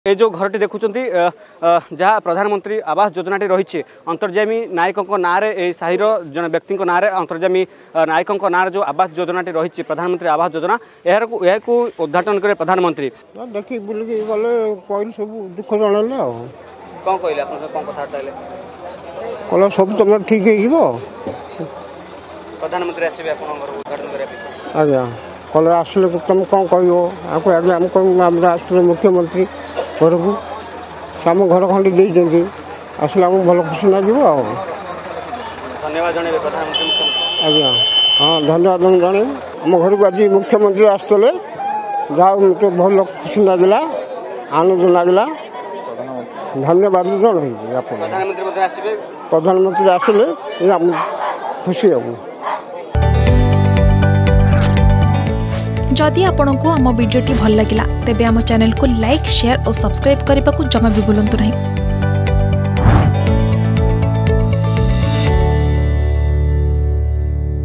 ये जो घरटी देखुंट जहाँ प्रधानमंत्री आवास योजना रही अंतर्जामी नायकों ना साहिर जन व्यक्ति ना अंतर्जामी नायकों ना जो आवास योजना रही प्रधानमंत्री आवास योजना यह उद्घाटन करे प्रधानमंत्री देखी बुलिकी गले कहली सब दुख जन कौन कहले कौन कथबार्ता कल सब तुम ठीक हो प्रधानमंत्री आसवे उद्घाटन करने आज्ञा कल आसले तुम कौन कह आम आसले मुख्यमंत्री घर को आम घर खंडी देते आसला भल खुशी लगे धन्यवाद जन प्रधानमंत्री आज्ञा हाँ धन्यवाद जन आम घर को आज मुख्यमंत्री आसते जहाँ मत भल खुशी लगला आनंद लगला धन्यवाद जन प्रधानमंत्री आसले खुशी हम जदि आपंक आम भिडी भल लगा तेब आम चैनल को लाइक शेयर और सब्सक्राइब करने को जमा भी भूलु नहीं।